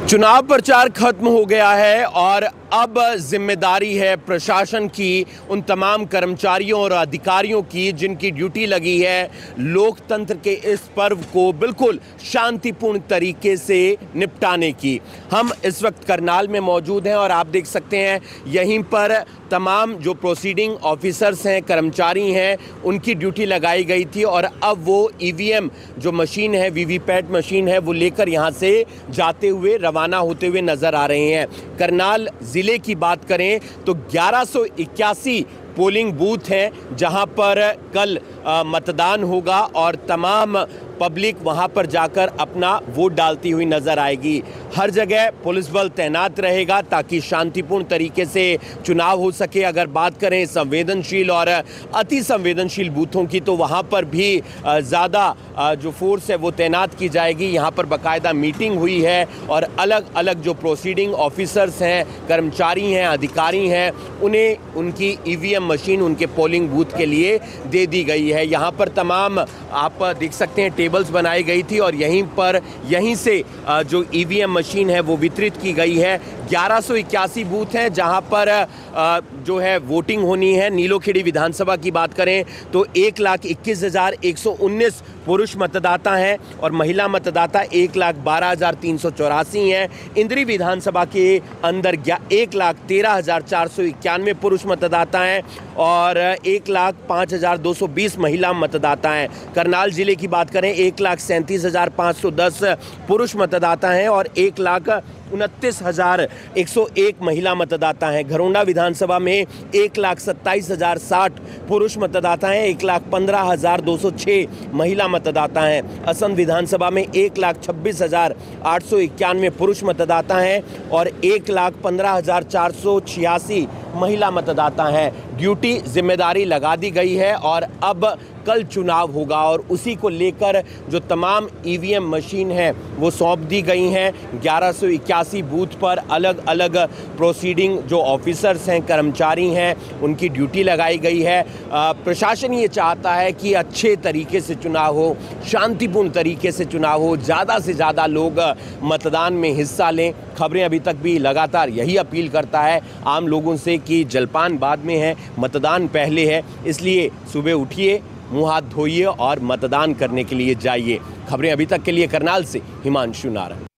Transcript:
चुनाव प्रचार खत्म हो गया है और अब जिम्मेदारी है प्रशासन की, उन तमाम कर्मचारियों और अधिकारियों की जिनकी ड्यूटी लगी है लोकतंत्र के इस पर्व को बिल्कुल शांतिपूर्ण तरीके से निपटाने की। हम इस वक्त करनाल में मौजूद हैं और आप देख सकते हैं यहीं पर तमाम जो प्रोसीडिंग ऑफिसर्स हैं, कर्मचारी हैं, उनकी ड्यूटी लगाई गई थी और अब वो ईवीएम जो मशीन है, वीवीपैट मशीन है, वो लेकर यहाँ से जाते हुए रवाना होते हुए नजर आ रहे हैं। करनाल जिले की बात करें तो 1181 पोलिंग बूथ हैं जहां पर कल मतदान होगा और तमाम पब्लिक वहां पर जाकर अपना वोट डालती हुई नजर आएगी। हर जगह पुलिस बल तैनात रहेगा ताकि शांतिपूर्ण तरीके से चुनाव हो सके। अगर बात करें संवेदनशील और अति संवेदनशील बूथों की तो वहां पर भी ज़्यादा जो फोर्स है वो तैनात की जाएगी। यहां पर बाकायदा मीटिंग हुई है और अलग अलग जो प्रोसीडिंग ऑफिसर्स हैं, कर्मचारी हैं, अधिकारी हैं, उन्हें उनकी ईवीएम मशीन उनके पोलिंग बूथ के लिए दे दी गई है। यहाँ पर तमाम आप देख सकते हैं टेबल्स बनाई गई थी और यहीं से जो ईवीएम मशीन है वो वितरित की गई है। 1181 बूथ हैं जहां पर जो है वोटिंग होनी है। नीलोखेड़ी विधानसभा की बात करें तो 1,21,119 पुरुष मतदाता हैं और महिला मतदाता 1,12,384 हैं। इंद्री विधानसभा के अंदर 1,13,491 पुरुष मतदाता हैं और 1,05,220 महिला मतदाता हैं। करनाल जिले की बात करें 1,37,510 पुरुष मतदाता हैं और 1,29,101 महिला मतदाता हैं। घरोंडा विधानसभा में 1,27,060 पुरुष मतदाता हैं, 1,15,206 महिला मतदाता हैं। असम विधानसभा में 1,26,891 पुरुष मतदाता हैं और 1,15,486 महिला मतदाता हैं। ड्यूटी जिम्मेदारी लगा दी गई है और अब कल चुनाव होगा और उसी को लेकर जो तमाम ईवीएम मशीन है वो सौंप दी गई हैं। 1181 बूथ पर अलग अलग प्रोसीडिंग जो ऑफिसर्स हैं, कर्मचारी हैं, उनकी ड्यूटी लगाई गई है। प्रशासन ये चाहता है कि अच्छे तरीके से चुनाव हो, शांतिपूर्ण तरीके से चुनाव हो, ज़्यादा से ज़्यादा लोग मतदान में हिस्सा लें। खबरें अभी तक भी लगातार यही अपील करता है आम लोगों से कि जलपान बाद में है, मतदान पहले है, इसलिए सुबह उठिए, मुंह हाथ धोइए और मतदान करने के लिए जाइए। खबरें अभी तक के लिए करनाल से हिमांशु नारंग।